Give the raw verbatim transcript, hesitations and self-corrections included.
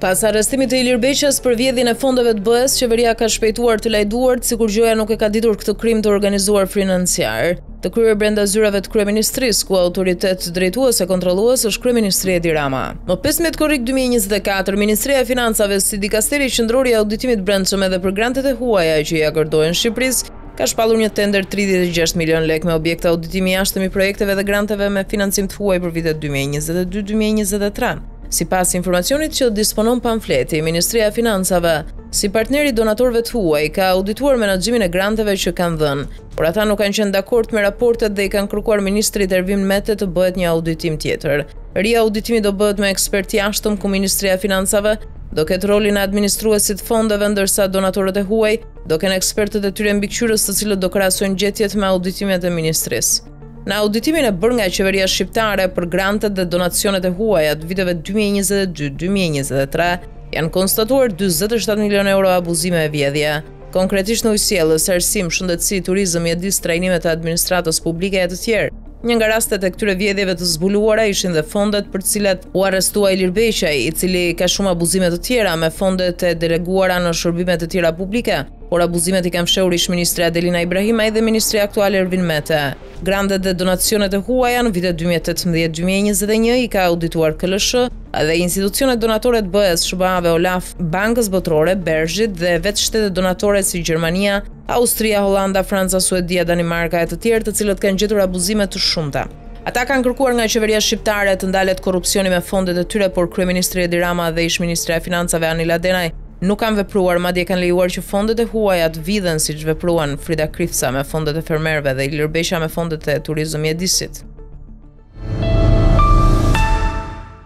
Pas arrestimit të Ilir Beqas për vjedhjen e fondeve të B E S, qeveria ka shpejtuar të lajduart sikur gjoja nuk e ka ditur këtë krim të organizuar financiar, të kryer brenda zyrave të kryeministrisë, ku autoritet drejtues e kontrollues është kryeministri Edi Rama. Më pesëmbëdhjetë korrik dy mijë e njëzet e katër, Ministria e Financave si dikasteri qendror i auditimit brendshëm edhe për grantet e huaja që i akordohen Shqipërisë, ka shpallur një tender tridhjetë e gjashtë milion lekë me objekte auditimi jashtëm i projekteve dhe granteve me financim të huaj për vitet dy mijë e njëzet e dy dy mijë e njëzet e tre. Sipas informacionit që disponon pamfleti, Ministria e Financave, si partneri donatorëve të huaj, ka audituar menaxhimin e granteve që kanë dhënë, por ata nuk kanë qenë dakord me raportet dhe i kanë kërkuar ministrit Ervin Mete të bëhet një auditim tjetër. Ria auditimi do bëhet me ekspert jashtëm, ku Ministria e Financave do ketë rolin e administruesit fondeve, ndërsa donatorët e huaj do kenë ekspertët e tyre mbikëqyrës, të cilët do krahasojnë gjetjet me auditimet e ministrisë. Në auditimin e bërë nga qeveria shqiptare për grantet dhe donacionet e huaja të viteve dy mijë e njëzet e dy dy mijë e njëzet e tre, janë konstatuar dyzet e shtatë milion euro abuzime e vjedhje. Konkretisht në ujësiellës, arsim, shëndetësi, turizëm, mjedis, trajnimet e administratës publike e të tjerë. Një nga rastet e këtyre vjedhjeve të zbuluara ishin dhe fondet për të cilat u arrestua Ilir Beqaj, i cili ka shumë abuzime të tjera me fondet e deleguara në shërbime të tjera publike, por abuzimet i kanë fshehur ish ministri Adelina Ibrahimaj dhe ministri aktual Ervin Mete. Grandet dhe donacionet e huaja në vitet dy mijë e tetëmbëdhjetë dy mijë e njëzet e një i ka audituar K L S H dhe institucionet donatore të B E S, S B A-ve, Olaf, Bankës Botërore, Bergjit dhe vetë shtetet donatore si Gjermania, Austria, Hollanda, Franca, Suedia, Danimarka e të tjerë, të cilët kanë gjetur abuzime të shumta. Ata kanë kërkuar nga qeveria shqiptare të ndalet korrupsioni me fondet e tyre, por kryeministri Edi Rama dhe ish ministra e Financave Anila Denaj nuk kanë vepruar, madje kanë lejuar që fondet e huaja të vidhen siç vepruan Frida Krifca me fondet e fermerëve dhe Ilir Beqa me fondet e turizëm mjedisit.